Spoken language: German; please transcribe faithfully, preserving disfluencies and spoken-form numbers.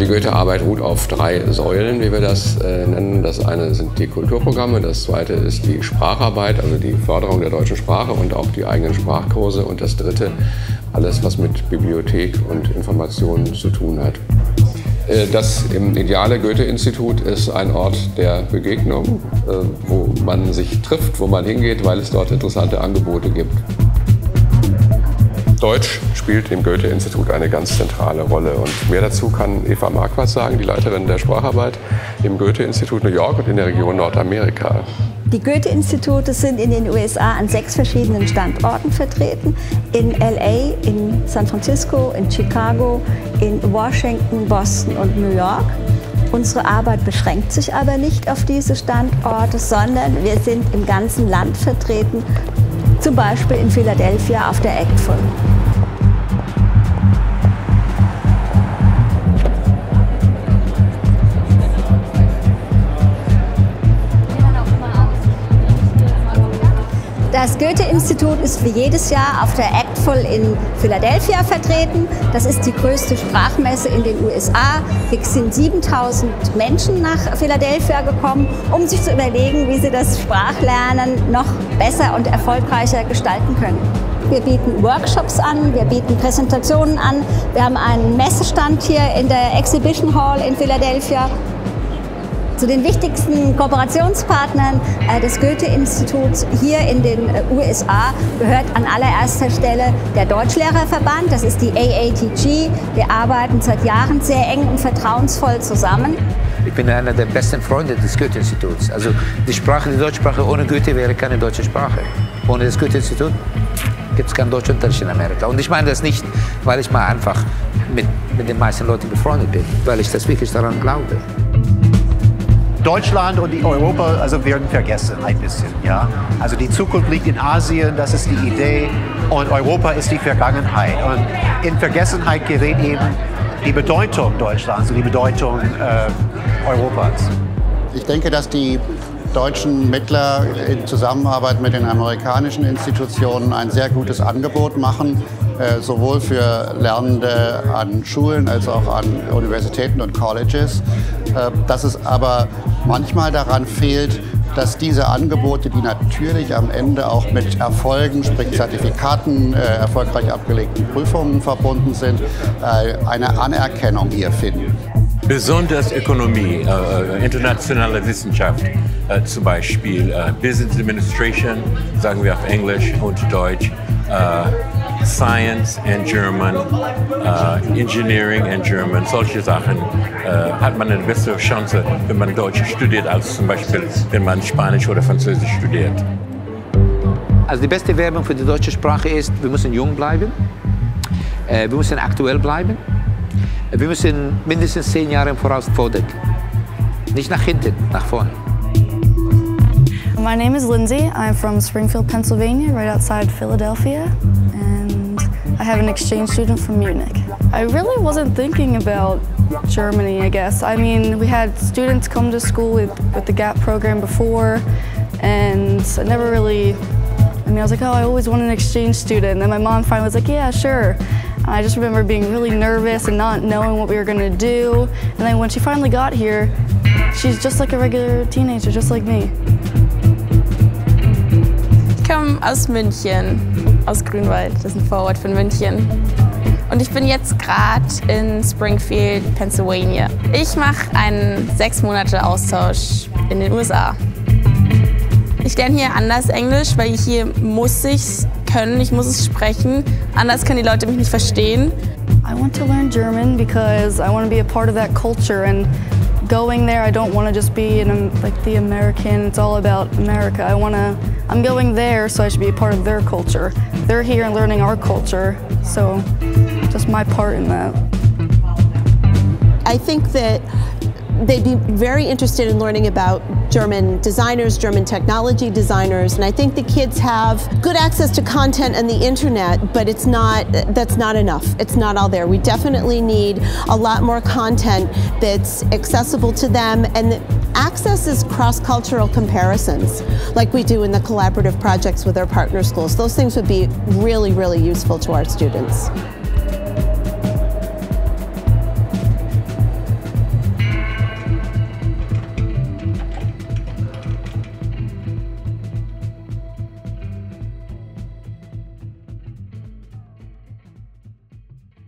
Goethe-Arbeit ruht auf drei Säulen, wie wir das äh, nennen. Das eine sind die Kulturprogramme, das zweite ist die Spracharbeit, also die Förderung der deutschen Sprache und auch die eigenen Sprachkurse. Und das dritte, alles, was mit Bibliothek und Informationen zu tun hat. Das ideale Goethe-Institut ist ein Ort der Begegnung, wo man sich trifft, wo man hingeht, weil es dort interessante Angebote gibt. Deutsch spielt im Goethe-Institut eine ganz zentrale Rolle. Und mehr dazu kann Eva Marquardt sagen, die Leiterin der Spracharbeit im Goethe-Institut New York und in der Region Nordamerika. Die Goethe-Institute sind in den U S A an sechs verschiedenen Standorten vertreten. In L A, in San Francisco, in Chicago, in Washington, Boston und New York. Unsere Arbeit beschränkt sich aber nicht auf diese Standorte, sondern wir sind im ganzen Land vertreten, zum Beispiel in Philadelphia auf der Actful. Das Goethe-Institut ist wie jedes Jahr auf der Actful in Philadelphia vertreten. Das ist die größte Sprachmesse in den U S A. Hier sind siebentausend Menschen nach Philadelphia gekommen, um sich zu überlegen, wie sie das Sprachlernen noch besser und erfolgreicher gestalten können. Wir bieten Workshops an, wir bieten Präsentationen an. Wir haben einen Messestand hier in der Exhibition Hall in Philadelphia. Zu den wichtigsten Kooperationspartnern des Goethe-Instituts hier in den U S A gehört an allererster Stelle der Deutschlehrerverband, das ist die A A T G. Wir arbeiten seit Jahren sehr eng und vertrauensvoll zusammen. Ich bin einer der besten Freunde des Goethe-Instituts. Also die Sprache, die Deutschsprache ohne Goethe wäre keine deutsche Sprache. Ohne das Goethe-Institut gibt es keinen Deutschunterricht in Amerika. Und ich meine das nicht, weil ich mal einfach mit, mit den meisten Leuten befreundet bin, weil ich das wirklich daran glaube. Deutschland und die Europa also werden vergessen ein bisschen. Ja? Also die Zukunft liegt in Asien, das ist die Idee, und Europa ist die Vergangenheit. Und in Vergessenheit gerät eben die Bedeutung Deutschlands und die Bedeutung äh, Europas. Ich denke, dass die deutschen Mittler in Zusammenarbeit mit den amerikanischen Institutionen ein sehr gutes Angebot machen, äh, sowohl für Lernende an Schulen als auch an Universitäten und Colleges. Äh, dass es aber manchmal daran fehlt, dass diese Angebote, die natürlich am Ende auch mit Erfolgen, sprich Zertifikaten, äh, erfolgreich abgelegten Prüfungen verbunden sind, äh, eine Anerkennung hier finden. Besonders Ökonomie, äh, internationale Wissenschaft, äh, zum Beispiel äh, Business Administration, sagen wir auf Englisch und Deutsch, äh, Science and German, äh, Engineering and German, solche Sachen äh, hat man eine bessere Chance, wenn man Deutsch studiert, als zum Beispiel, wenn man Spanisch oder Französisch studiert. Also die beste Werbung für die deutsche Sprache ist, wir müssen jung bleiben, äh, wir müssen aktuell bleiben. Wir müssen mindestens zehn Jahre im Voraus vordenken. Nicht nach hinten, nach vorne. My name is Lindsay. I'm from Springfield, Pennsylvania, right outside Philadelphia. And I have an exchange student from Munich. I really wasn't thinking about Germany, I guess. I mean, we had students come to school with, with the GAP program before, and I never really, I mean, I was like, oh, I always want an exchange student. And then my mom finally was like, yeah, sure. I just remember being really nervous and not knowing what we were going to do. And then when she finally got here, she's just like a regular teenager, just like me. Ich komme aus München, aus Grünwald, das ist ein Vorort von München. Und ich bin jetzt gerade in Springfield, Pennsylvania. Ich mache einen sechs Monate Austausch in den U S A. Ich lerne hier anders Englisch, weil hier muss ich können, ich muss es sprechen. Anders können die Leute mich nicht verstehen. I want to learn German because I want to be a part of that culture, and going there I don't want to just be in like the American, it's all about America. I want to, I'm going there so I should be a part of their culture. They're here and learning our culture, so just my part in that. I think that they'd be very interested in learning about German designers, German technology designers, and I think the kids have good access to content on the internet, but it's not, that's not enough. It's not all there. We definitely need a lot more content that's accessible to them, and accesses cross-cultural comparisons like we do in the collaborative projects with our partner schools. Those things would be really, really useful to our students.